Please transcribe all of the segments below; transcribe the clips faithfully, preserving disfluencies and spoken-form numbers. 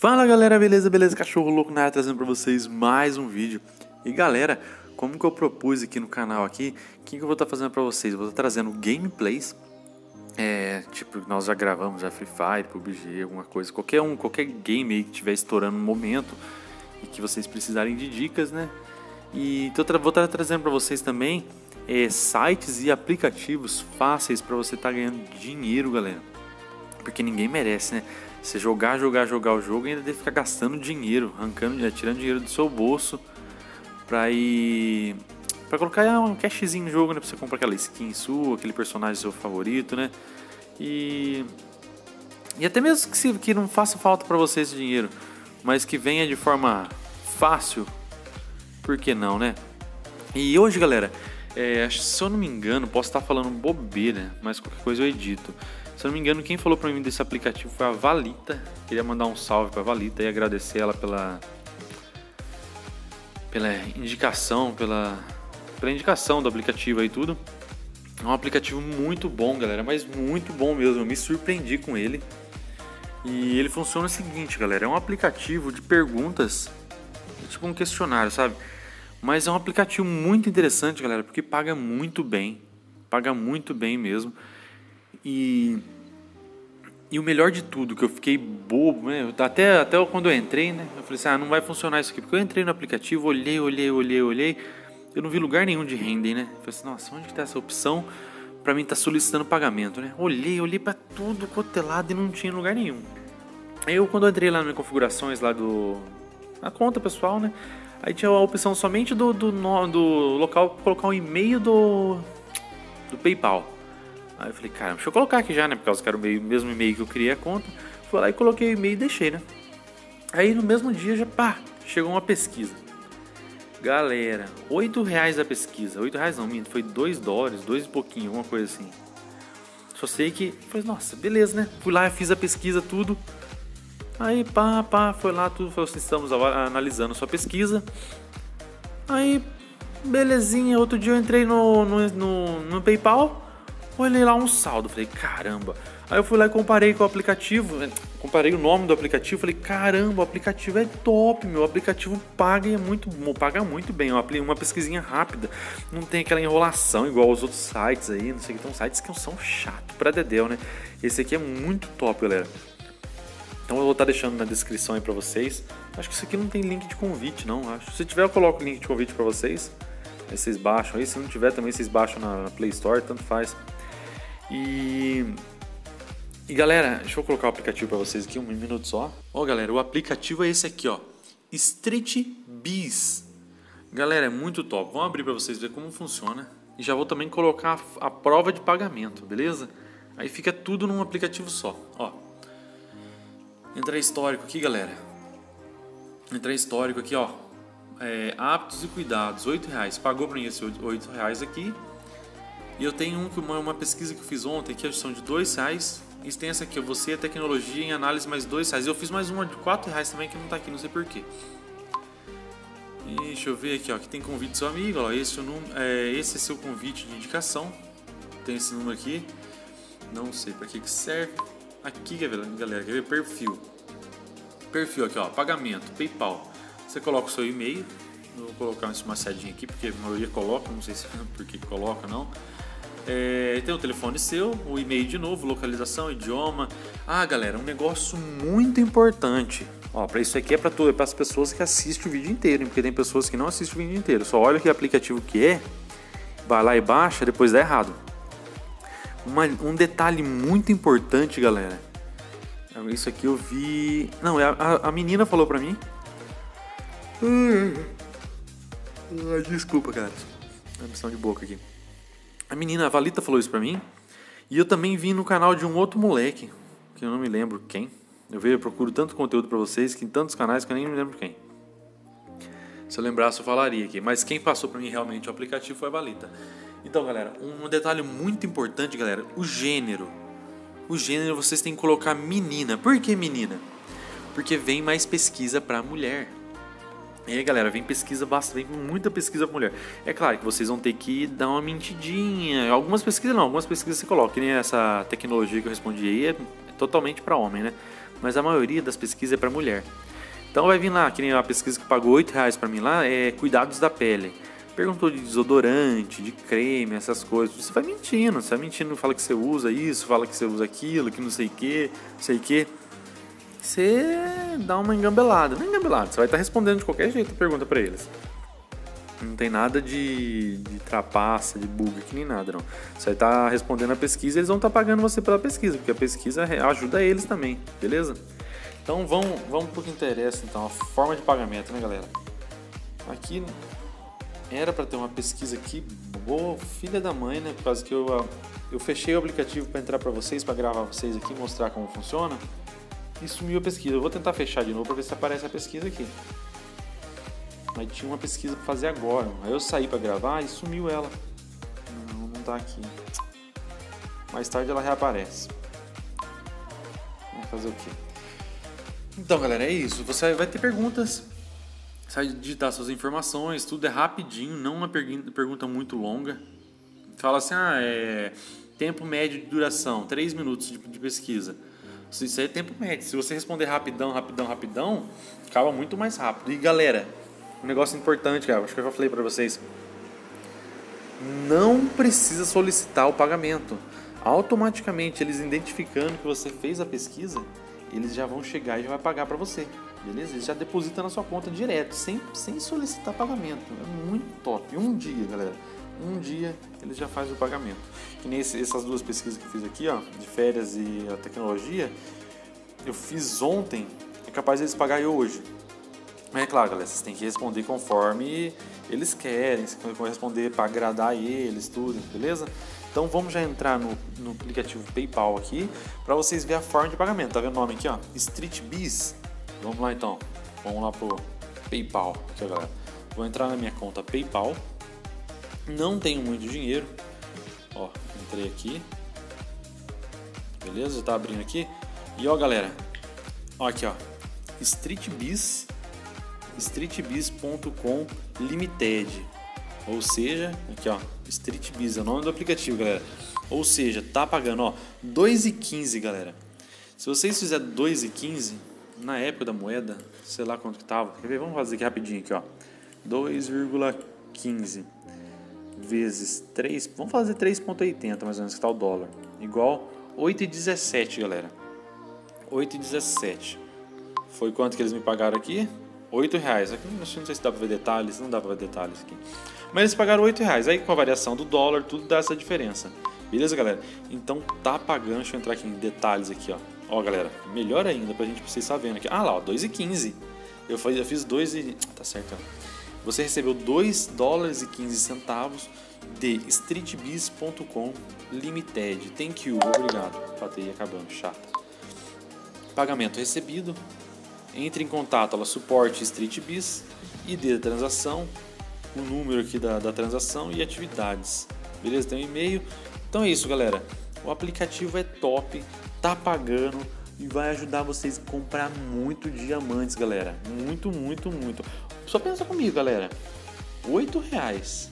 Fala galera, beleza, beleza? Cachorro Louco na área trazendo pra vocês mais um vídeo. E galera, como que eu propus aqui no canal aqui, o que, que eu vou estar tá fazendo pra vocês? Eu vou estar tá trazendo gameplays, é, tipo, nós já gravamos já Free Fire, P U B G, alguma coisa, qualquer um, qualquer game aí que estiver estourando no momento e que vocês precisarem de dicas, né? E tô, vou estar tá trazendo pra vocês também é, sites e aplicativos fáceis pra você estar tá ganhando dinheiro, galera. Porque ninguém merece, né? Você jogar, jogar, jogar o jogo e ainda deve ficar gastando dinheiro, arrancando, tirando dinheiro do seu bolso pra ir... pra colocar um cashzinho no jogo, né? Pra você comprar aquela skin sua, aquele personagem seu favorito, né? E... E até mesmo que, se, que não faça falta pra você esse dinheiro, mas que venha de forma fácil, por que não, né? E hoje, galera, é, se eu não me engano, posso estar falando bobeira, mas qualquer coisa eu edito. Se eu não me engano, quem falou pra mim desse aplicativo foi a Valita. Queria mandar um salve pra Valita e agradecer ela pela pela indicação, pela, pela indicação do aplicativo aí tudo. É um aplicativo muito bom, galera, mas muito bom mesmo. Eu me surpreendi com ele. E ele funciona o seguinte, galera, é um aplicativo de perguntas, é tipo um questionário, sabe? Mas é um aplicativo muito interessante, galera, porque paga muito bem. Paga muito bem mesmo. E, e o melhor de tudo, que eu fiquei bobo, né? Até, até quando eu entrei, né? Eu falei assim, ah, não vai funcionar isso aqui. Porque eu entrei no aplicativo, olhei, olhei, olhei, olhei. Eu não vi lugar nenhum de render, né? Eu falei assim, nossa, onde que tá essa opção pra mim tá solicitando pagamento, né? Olhei, olhei pra tudo, cotelado e não tinha lugar nenhum. Aí eu, quando eu entrei lá nas configurações lá do... na conta pessoal, né? Aí tinha a opção somente do, do, do local pra colocar o e-mail do, do PayPal. Aí eu falei, cara, deixa eu colocar aqui já, né? Por causa que era o mesmo e-mail que eu criei a conta. Fui lá e coloquei o e-mail e deixei, né? Aí no mesmo dia já, pá, chegou uma pesquisa. Galera, oito reais a pesquisa. oito reais não, minto, foi dois dólares, dois e pouquinho, alguma coisa assim. Só sei que, falei, nossa, beleza, né? Fui lá, fiz a pesquisa, tudo. Aí, pá, pá, foi lá, tudo. Falei assim, estamos analisando sua pesquisa. Aí, belezinha, outro dia eu entrei no, no, no, no PayPal. Olhei lá um saldo, falei, caramba. Aí eu fui lá e comparei com o aplicativo, comparei o nome do aplicativo, falei, caramba, o aplicativo é top, meu, o aplicativo paga e é muito bom, paga muito bem, uma pesquisinha rápida, não tem aquela enrolação igual os outros sites aí, não sei o que, tem sites que são chatos pra dedéu, né? Esse aqui é muito top, galera. Então eu vou estar deixando na descrição aí pra vocês. Acho que isso aqui não tem link de convite, não, acho. Se tiver eu coloco o link de convite pra vocês, aí vocês baixam aí, se não tiver também vocês baixam na Play Store, tanto faz. E, e galera, deixa eu colocar o aplicativo para vocês aqui, um minuto só. Ó galera, o aplicativo é esse aqui, ó, Street Biz. Galera, é muito top. Vamos abrir para vocês verem como funciona. E já vou também colocar a, a prova de pagamento, beleza? Aí fica tudo num aplicativo só, ó. Entra histórico aqui, galera. Entra histórico aqui, ó, é, hábitos e cuidados, oito reais. Pagou para mim esse oito reais aqui. E eu tenho um, uma, uma pesquisa que eu fiz ontem, que são de dois reais. E tem essa aqui, você e a tecnologia em análise, mais dois reais. Eu fiz mais uma de quatro reais também, que não tá aqui, não sei porquê. E deixa eu ver aqui, ó, aqui tem convite do seu amigo, ó, esse, é o número, é, esse é seu convite de indicação. Tem esse número aqui. Não sei pra que que serve. Aqui, galera, quer ver? Perfil. Perfil aqui, ó, pagamento, PayPal. Você coloca o seu e-mail. Eu vou colocar uma sedinha aqui, porque a maioria coloca, não sei se por que coloca, não. É, tem o telefone seu, o e-mail de novo, localização, idioma. Ah, galera, um negócio muito importante. Ó, para isso aqui é para é para as pessoas que assistem o vídeo inteiro, hein? Porque tem pessoas que não assistem o vídeo inteiro. Só olha que aplicativo que é, vai lá e baixa, depois dá errado. Uma, um detalhe muito importante, galera. Isso aqui eu vi... Não, a, a, a menina falou pra mim. Desculpa, cara. É missão de boca aqui. A menina, a Valita, falou isso pra mim. E eu também vi no canal de um outro moleque, que eu não me lembro quem. Eu vejo, eu procuro tanto conteúdo pra vocês, que em tantos canais que eu nem me lembro quem. Se eu lembrasse eu falaria aqui. Mas quem passou pra mim realmente o aplicativo foi a Valita. Então, galera, um detalhe muito importante, galera. O gênero. O gênero vocês têm que colocar menina. Por que menina? Porque vem mais pesquisa pra mulher. E aí, galera, vem pesquisa bastante, vem muita pesquisa pra mulher. É claro que vocês vão ter que dar uma mentidinha. Algumas pesquisas não, algumas pesquisas você coloca. Que nem essa tecnologia que eu respondi aí é totalmente pra homem, né? mas a maioria das pesquisas é para mulher. Então vai vir lá, que nem a pesquisa que pagou oito reais para mim lá, é cuidados da pele. Perguntou de desodorante, de creme, essas coisas. Você vai mentindo, você vai mentindo, fala que você usa isso, fala que você usa aquilo, que não sei o que, não sei o que. Você dá uma engambelada, não é engambelada, você vai estar respondendo de qualquer jeito a pergunta para eles. Não tem nada de, de trapaça, de bug, que nem nada, não. Você vai estar respondendo a pesquisa e eles vão estar pagando você pela pesquisa, porque a pesquisa ajuda eles também, beleza? Então vamos, vamos pro que interessa, então, a forma de pagamento, né, galera? Aqui era para ter uma pesquisa aqui, boa, filha da mãe, né? Por causa que eu, eu fechei o aplicativo para entrar para vocês, para gravar vocês aqui, mostrar como funciona. E sumiu a pesquisa. Eu vou tentar fechar de novo para ver se aparece a pesquisa aqui. Mas tinha uma pesquisa para fazer agora. Aí eu saí para gravar e sumiu ela. Não, não tá aqui. Mais tarde ela reaparece. Vamos fazer o quê? Então, galera, é isso. Você vai ter perguntas. Você vai digitar suas informações. Tudo é rapidinho. Não uma pergunta muito longa. Fala assim, ah, é... tempo médio de duração. três minutos de, de pesquisa. Isso aí é tempo médio. Se você responder rapidão, rapidão, rapidão, acaba muito mais rápido. E galera, um negócio importante, cara, acho que eu já falei pra vocês. Não precisa solicitar o pagamento. Automaticamente, eles identificando que você fez a pesquisa, eles já vão chegar e já vai pagar pra você. Beleza? Eles já depositam na sua conta direto, sem, sem solicitar pagamento. É muito top. Um dia, galera. Um dia eles já fazem o pagamento. Que nem esse, essas duas pesquisas que eu fiz aqui, ó, de férias e a tecnologia, eu fiz ontem, é capaz de eles pagarem hoje. Mas é claro, galera, vocês têm que responder conforme eles querem, vocês vão responder para agradar eles, tudo, beleza? Então vamos já entrar no, no aplicativo PayPal aqui, para vocês verem a forma de pagamento. Tá vendo o nome aqui, ó? StreetBiz. Vamos lá então, vamos lá pro PayPal, aqui, ó, galera. Vou entrar na minha conta PayPal. Não tenho muito dinheiro. Ó, entrei aqui. Beleza? Tá abrindo aqui. E ó, galera. Ó, aqui, ó. StreetBiz. StreetBiz ponto com Limited. Ou seja, aqui, ó. StreetBiz é o nome do aplicativo, galera. Ou seja, tá pagando, ó, dois reais e quinze, galera. Se vocês fizerem dois reais e quinze, na época da moeda, sei lá quanto que tava. Quer ver? Vamos fazer aqui rapidinho aqui, ó. dois reais e quinze vezes três, vamos fazer três reais e oitenta mais ou menos que tá o dólar, igual oito reais e dezessete, galera. oito reais e dezessete foi quanto que eles me pagaram aqui? oito reais. Aqui não sei se dá pra ver detalhes, não dá pra ver detalhes aqui, mas eles pagaram oito reais. Aí com a variação do dólar, tudo dá essa diferença, beleza, galera? Então tá pagando, deixa eu entrar aqui em detalhes aqui, ó. Ó, galera, melhor ainda pra gente, pra vocês sabendo aqui. Ah lá, ó, dois reais e quinze. Eu, eu fiz dois e... tá certo, ó. Você recebeu dois dólares e quinze centavos de StreetBiz ponto com Limited. Thank you, obrigado. Patei acabando, chata. Pagamento recebido. Entre em contato, ela suporte StreetBiz, I D da transação, o número aqui da, da transação e atividades. Beleza? Tem um e-mail. Então é isso, galera. O aplicativo é top, tá pagando e vai ajudar vocês a comprar muito diamantes, galera. Muito, muito, muito. Só pensa comigo, galera. oito reais.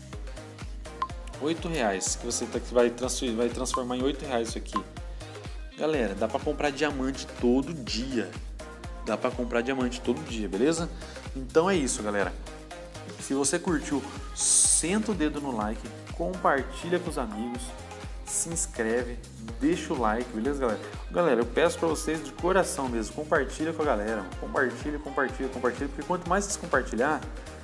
oito reais que você tá, que vai, transferir, vai transformar em oito reais isso aqui. Galera, dá pra comprar diamante todo dia. Dá pra comprar diamante todo dia, beleza? Então é isso, galera. Se você curtiu, senta o dedo no like, compartilha com os amigos, se inscreve, deixa o like, beleza, galera? Galera, eu peço pra vocês de coração mesmo, compartilha com a galera, compartilha, compartilha, compartilha, porque quanto mais vocês compartilhar,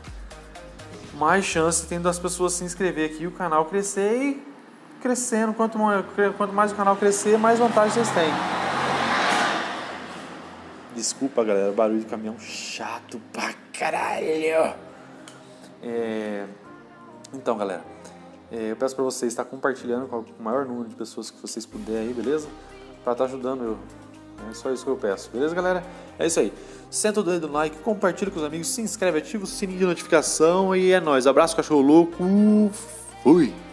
mais chance tem das pessoas se inscrever aqui e o canal crescer e crescendo. Quanto mais, quanto mais o canal crescer, mais vantagem vocês têm. Desculpa, galera, barulho de caminhão chato pra caralho. É... Então, galera, é, eu peço pra vocês estar compartilhando com o maior número de pessoas que vocês puderem aí, beleza? Pra estar ajudando eu. É só isso que eu peço, beleza, galera? É isso aí. Senta o dedo no like, compartilha com os amigos, se inscreve, ativa o sininho de notificação e é nóis. Abraço, cachorro louco. Fui!